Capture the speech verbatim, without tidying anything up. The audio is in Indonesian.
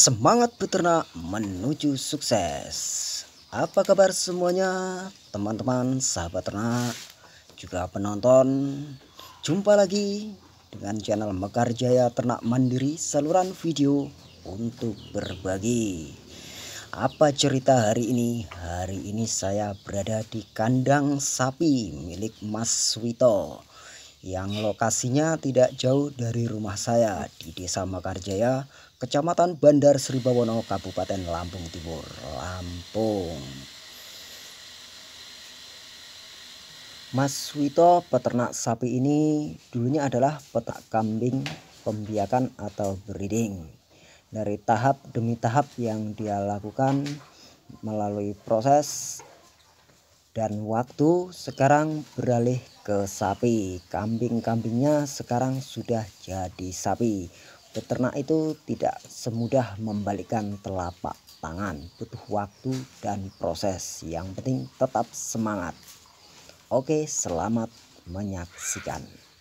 Semangat beternak menuju sukses. Apa kabar semuanya, teman-teman, sahabat ternak, juga penonton? Jumpa lagi dengan channel Mekar Jaya Ternak Mandiri, saluran video untuk berbagi. Apa cerita hari ini? Hari ini saya berada di kandang sapi milik Mas Wito, yang lokasinya tidak jauh dari rumah saya di Desa Mekarjaya, Kecamatan Bandar Sri Bawono, Kabupaten Lampung Timur, Lampung. Mas Wito peternak sapi ini dulunya adalah peternak kambing pembiakan atau breeding. Dari tahap demi tahap yang dia lakukan melalui proses dan waktu, sekarang beralih ke sapi. Kambing-kambingnya sekarang sudah jadi sapi. Peternak itu tidak semudah membalikkan telapak tangan, butuh waktu dan proses. Yang penting tetap semangat. Oke, selamat menyaksikan.